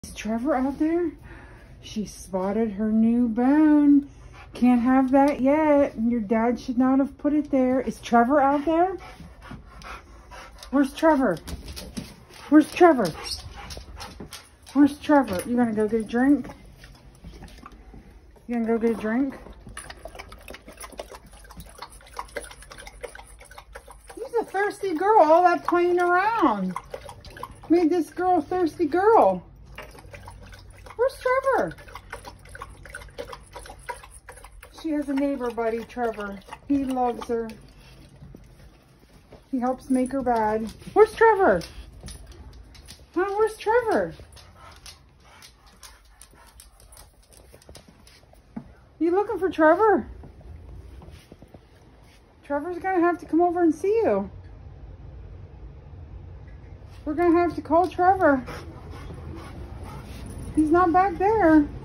Is Trevor out there? She spotted her new bone. Can't have that yet. Your dad should not have put it there. Is Trevor out there? Where's Trevor? Where's Trevor? Where's Trevor? You gonna go get a drink? You gonna go get a drink? He's a thirsty girl. All that playing around made this girl a thirsty girl. Where's Trevor? She has a neighbor buddy, Trevor. He loves her. He helps make her bad. Where's Trevor? Huh? Where's Trevor? You looking for Trevor? Trevor's gonna have to come over and see you. We're gonna have to call Trevor. He's not back there.